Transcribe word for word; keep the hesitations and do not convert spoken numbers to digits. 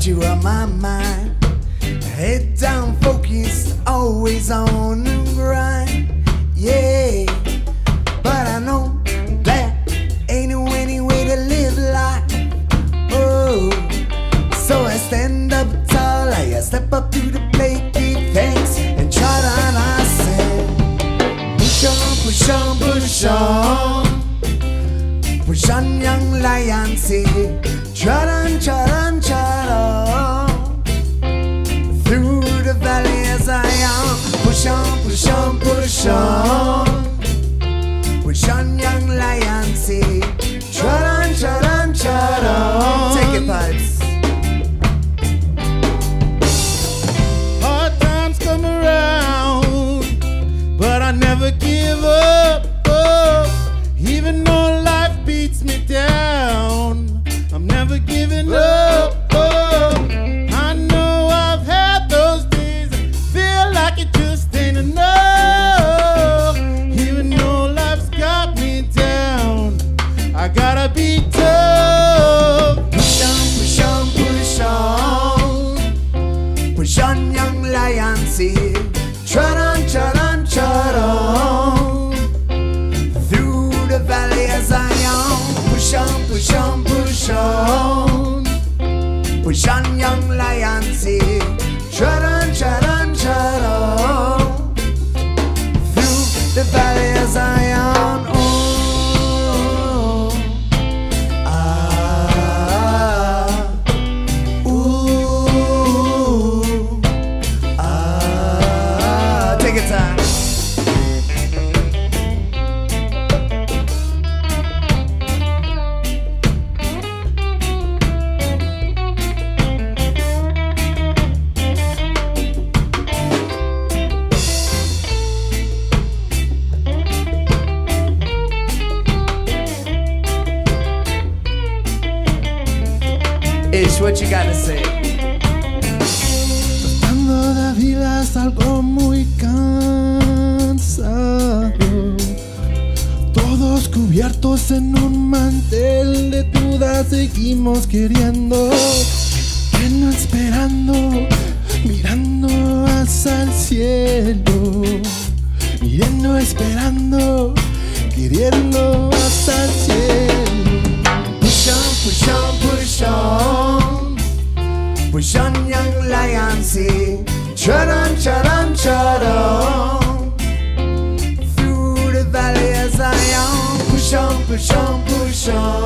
you on my mind. Head down, focused, always on the grind. Yeah, but I know that ain't no any way to live life. Oh, so I stand up tall, I step up to the plate, give thanks, and try to I say, push on, push on, push on, push on, young lion, say, trot on, trot on, trot on, through the valley as I am. Push on, push on, push on, push on, young lion, say, trot on, trot on, trot on. Take it, pipes. Hard times come around, but I never give up. Oh, even though life beats me down, I'm never giving up. Oh, I know I've had those days that feel like it just ain't enough. Even though life's got me down, I gotta be tough. Push on, push on, push on, push on, young lion, say, trot on, trot on, trot on, through the valley as I am. Push on, push on, push on, push on, young lion, say, trot on, trot on, trot on, through the valley as I am. Oh, ah, ooh, ah. Take your time. Ish, what you gotta say? Tratando la vida es algo muy cansado. Todos cubiertos en un mantel de dudas, seguimos queriendo, que no esperando, mirando hacia el cielo, mirando, esperando, queriendo hacia el cielo. Push on, push on, push on, push on, young lion, say, trot on, trot on, trot on, through the valley as I am. Push on, push on, push on,